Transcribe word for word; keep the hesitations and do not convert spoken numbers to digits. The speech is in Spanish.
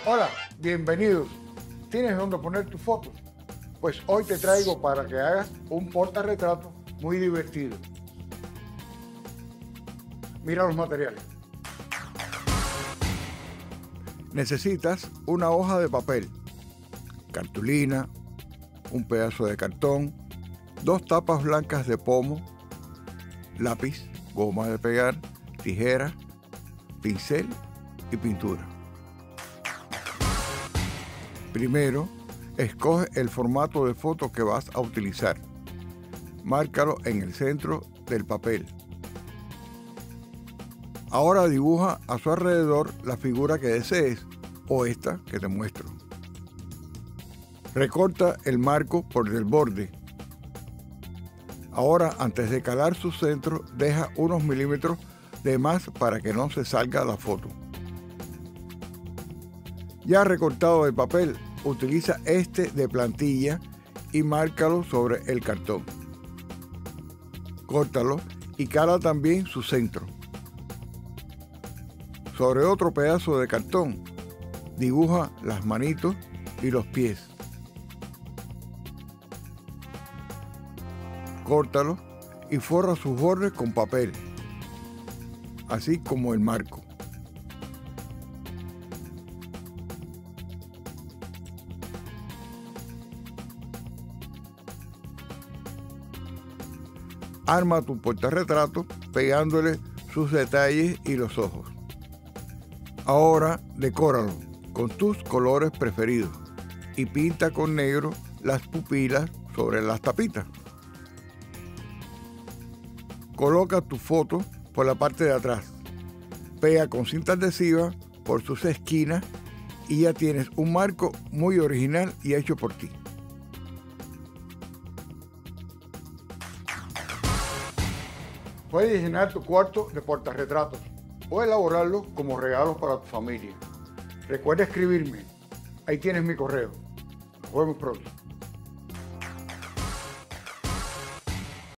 Hola, bienvenidos. ¿Tienes dónde poner tus fotos? Pues hoy te traigo para que hagas un portarretrato muy divertido. Mira los materiales. Necesitas una hoja de papel, cartulina, un pedazo de cartón, dos tapas blancas de pomo, lápiz, goma de pegar, tijera, pincel y pintura. Primero, escoge el formato de foto que vas a utilizar. Márcalo en el centro del papel. Ahora dibuja a su alrededor la figura que desees o esta que te muestro. Recorta el marco por el borde. Ahora, antes de calar su centro, deja unos milímetros de más para que no se salga la foto. Ya recortado el papel, utiliza este de plantilla y márcalo sobre el cartón. Córtalo y cala también su centro. Sobre otro pedazo de cartón, dibuja las manitos y los pies. Córtalo y forra sus bordes con papel, así como el marco. Arma tu portarretrato pegándole sus detalles y los ojos. Ahora decóralo con tus colores preferidos y pinta con negro las pupilas sobre las tapitas. Coloca tu foto por la parte de atrás. Pega con cinta adhesiva por sus esquinas y ya tienes un marco muy original y hecho por ti. Puedes llenar tu cuarto de portarretratos o elaborarlos como regalos para tu familia. Recuerda escribirme. Ahí tienes mi correo. Nos vemos pronto.